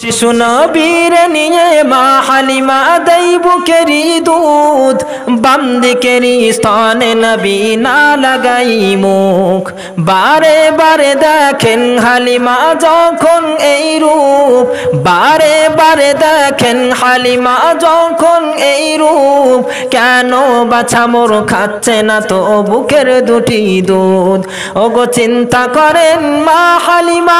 শিশু নবীর নিয়ে মা হালিমা দেই বুকেরি দুধ, বাম দিকেরি স্তনে নবী না লাগাই মুখ। বারে বারে দেখেন হালিমা যখন এই রূপ, বারে বারে দেখেন হালিমা যখন এই রূপ, কেন বাছা মোর খাচ্ছে না তো বুকের দুটি দুধ। ওগো চিন্তা করেন মা হালিমা,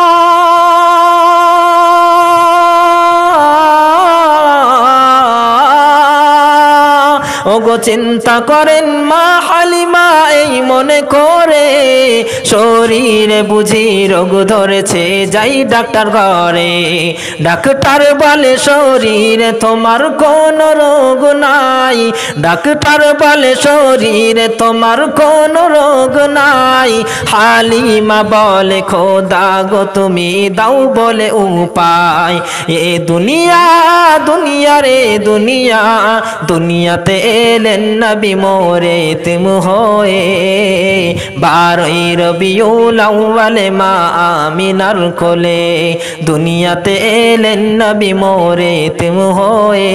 ওগো চিন্তা করেন মা হালিমা এই মনে করে, শরীরে বুঝি রোগ ধরেছে যাই ডাক্তার ঘরে। ডাক্তার বলে শরীরে তোমার কোনো রোগ নাই, ডাক্তার বলে শরীরে তোমার কোনো রোগ নাই। হালিমা বলে খোদা গো তুমি দাও বলে উপায়। এ দুনিয়া দুনিয়া রে দুনিয়া, দুনিয়াতে এলেন নবী মোরে তিম হয়ে। 12ই রবিউল আউয়ালে মা আমিনার কোলে, দুনিয়াতে এলেন নবী মোরে তিম হয়ে।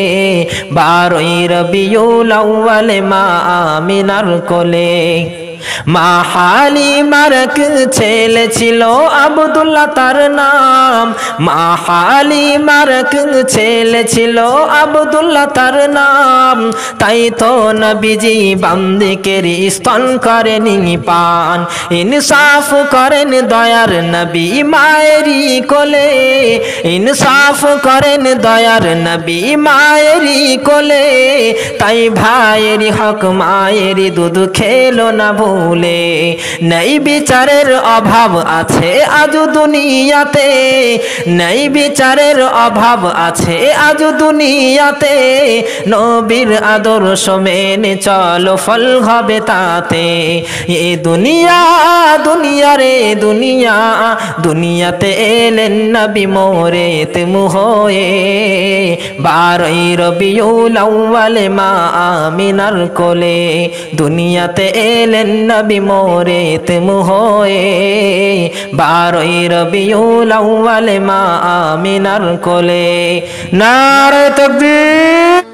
12ই রবিউল আউয়ালে মা আমিনার কোলে। মা হালিমার ছেলে ছিল আব্দুল্লাহ তার নাম, মা হালিমার ছেলে ছিল আব্দুল্লাহ তার নাম। তাই তো নবীজি বাম দিকের স্তন করেন পান, ইনসাফ করেন দয়ার নবী মায়েরি কোলে, ইনসাফ করেন দয়ার নবী মায়েরি কোলে। তাই ভাইয়েরি হক মায়েরি দুধ খেলো না ভুলে। নেই বিচারের অভাব আছে আজ দুনিয়াতে, নেই বিচারের অভাব আছে আজ দুনিয়াতে। নবীর আদর্শ মেনে চলো ফল হবে তাতে। এ দুনিয়া দুনিয়া রে দুনিয়া, দুনিয়াতে এলেন নবী মোরে তিম হয়ে। 12ই রবিউল আউয়ালে মা আমিনার কোলে, দুনিয়াতে এলেন নবী মোরে তিম হয়ে। 12ই রবিউল আউয়ালে মা আমিনার কোলে। নারে তাকবীর।